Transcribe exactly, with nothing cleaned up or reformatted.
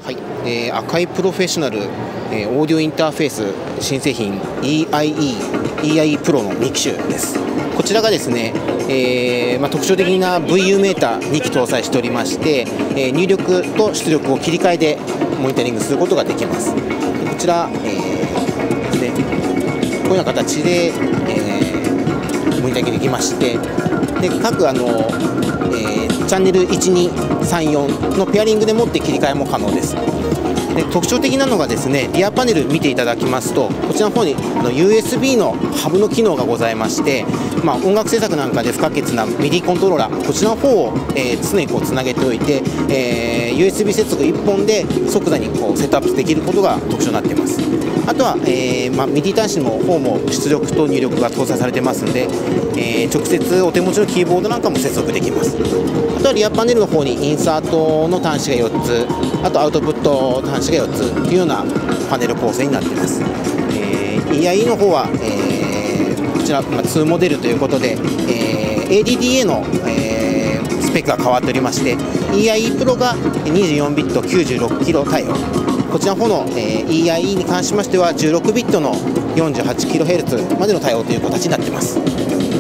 はい、えー、赤いプロフェッショナル、えー、オーディオインターフェース新製品 イーアイイー、イーアイイー プロのに機種です。こちらがですね、えーまあ、特徴的な ブイユー メーターに機搭載しておりまして、えー、入力と出力を切り替えでモニタリングすることができます。こちら、えーですね、こういうような形で、えー、モニタリングできまして、で各あの、えー、チャンネルいち、に、さん、よんのペアリングでもって切り替えも可能です。で特徴的なのがですね、リアパネル見ていただきますと、こちらの方にあの ユーエスビー のハブの機能がございまして、まあ、音楽制作なんかで不可欠な ミディ コントローラー、こちらの方を、えー、常にこうつなげておいて、えー、ユーエスビー 接続いっぽんで即座にこうセットアップできることが特徴になっています。あとは、えーまあ、ミディ 端子の方も出力と入力が搭載されてますので、えー、直接お手持ちのキーボードなんかも接続できます。あとはリアパネルの方にインサートの端子がよっつ、あとアウトプット端子がよっつというようなパネル構成になっています。えー、イーアイイー の方は、えー、こちら、まあ、にモデルということで、えー、エーディーディーエー の、えー、スペックが変わっておりまして、 イーアイイー プロがにじゅうよんビット きゅうじゅうろくキロ対応、こちらの方の、えー、イーアイイー に関しましてはじゅうろくビットの よんじゅうはちキロヘルツ までの対応という形になっています。